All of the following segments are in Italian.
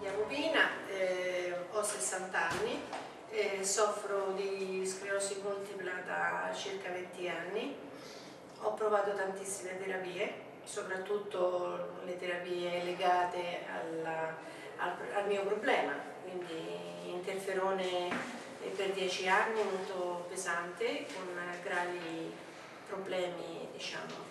chiamo Pina, ho 60 anni, soffro di sclerosi multipla da circa 20 anni, ho provato tantissime terapie, soprattutto le terapie legate al mio problema, quindi interferone per 10 anni molto pesante, con gravi problemi, diciamo,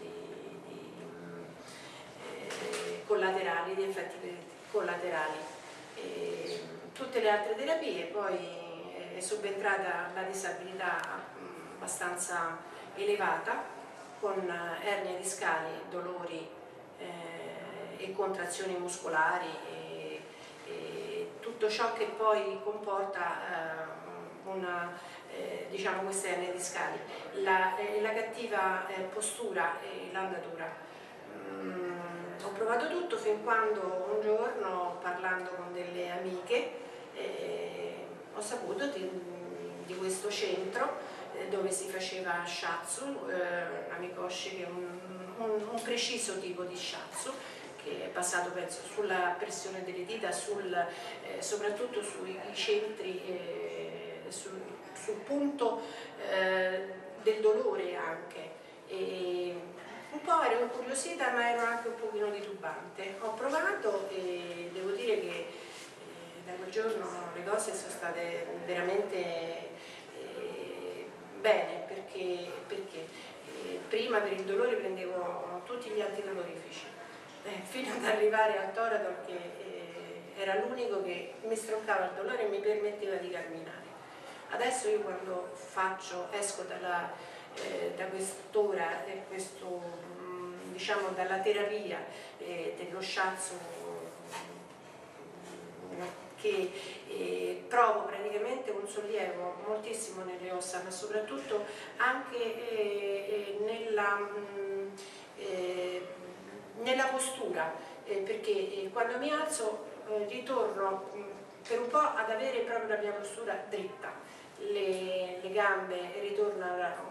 collaterali, di effetti collaterali. Tutte le altre terapie, poi è subentrata la disabilità abbastanza elevata, con ernie discali, dolori e contrazioni muscolari e tutto ciò che poi comporta diciamo, queste ernie discali, la cattiva postura e l'andatura. Ho provato tutto fin quando un giorno, parlando con delle amiche, ho saputo di questo centro dove si faceva shiatsu, namikoshi, che è un preciso tipo di shiatsu che è basato, penso, sulla pressione delle dita, soprattutto sui centri, sul punto del dolore anche. Un po' ero incuriosita, ma ero anche un pochino titubante. Ho provato e devo dire che da quel giorno le cose sono state veramente bene, perché prima per il dolore prendevo tutti gli antidolorifici, fino ad arrivare al Toradol, che era l'unico che mi stroncava il dolore e mi permetteva di camminare. Adesso io quando esco da quest'ora, diciamo, dalla terapia dello shiatsu, che provo praticamente un sollievo moltissimo nelle ossa, ma soprattutto anche nella postura, perché quando mi alzo ritorno per un po' ad avere proprio la mia postura dritta, le gambe ritornano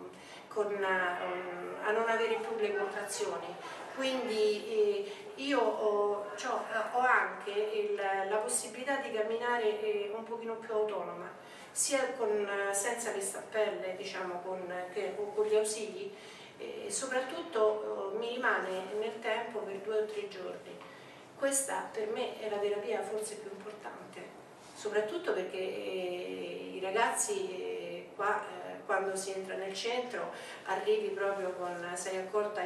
a non avere più le contrazioni, quindi io ho anche la possibilità di camminare un pochino più autonoma, sia senza le stappelle, diciamo, con gli ausili, e soprattutto mi rimane nel tempo per 2 o 3 giorni. Questa per me è la terapia forse più importante, soprattutto perché i ragazzi qua, quando si entra nel centro, arrivi proprio sei accolta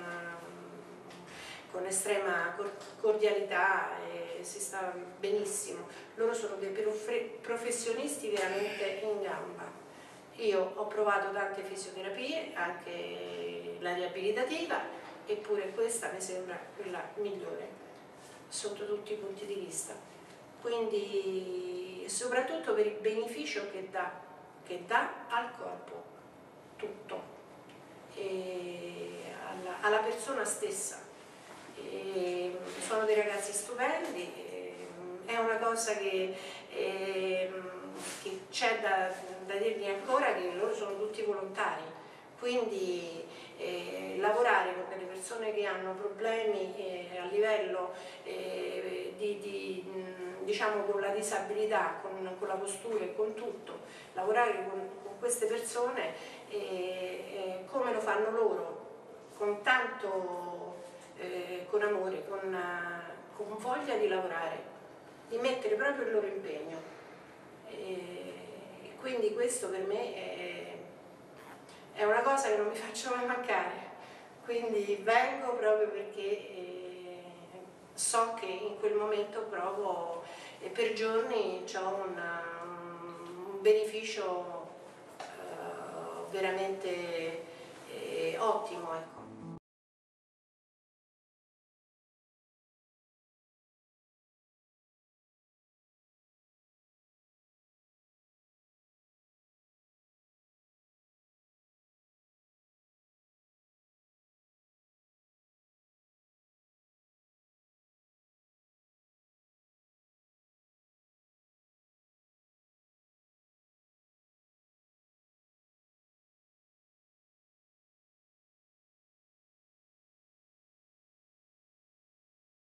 con estrema cordialità e si sta benissimo. Loro sono dei professionisti veramente in gamba. Io ho provato tante fisioterapie, anche la riabilitativa, eppure questa mi sembra quella migliore sotto tutti i punti di vista. Quindi soprattutto per il beneficio che dà al corpo tutto e alla persona stessa. Sono dei ragazzi stupendi, è una cosa che c'è da dirgli ancora, che loro sono tutti volontari, quindi lavorare con delle persone che hanno problemi a livello diciamo, con la disabilità, con la postura e con tutto, lavorare con queste persone come lo fanno loro, con tanto con amore, con voglia di lavorare, di mettere proprio il loro impegno. Quindi questo per me è una cosa che non mi faccio mai mancare, quindi vengo proprio perché so che in quel momento provo e per giorni ho un beneficio veramente ottimo, ecco.